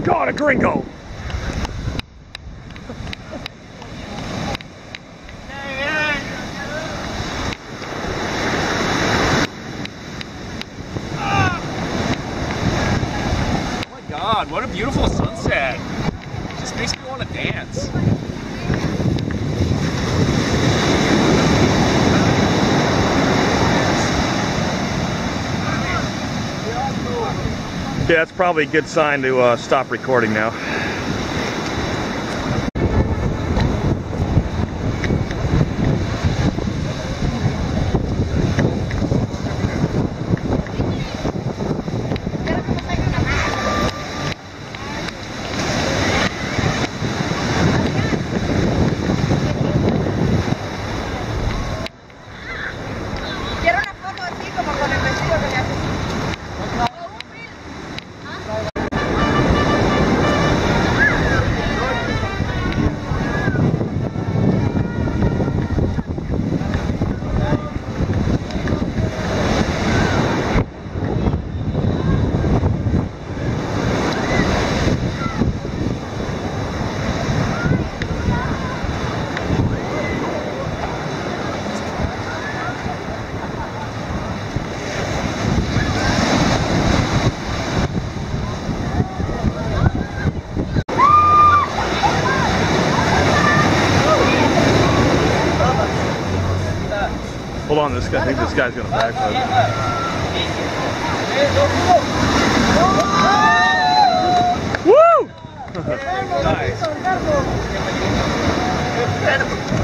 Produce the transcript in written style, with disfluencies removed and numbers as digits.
caught a gringo. God, what a beautiful sunset. Just makes me want to dance. Yeah, that's probably a good sign to stop recording now. Hold on, this guy. I think this guy's gonna backflip. Woo! Nice.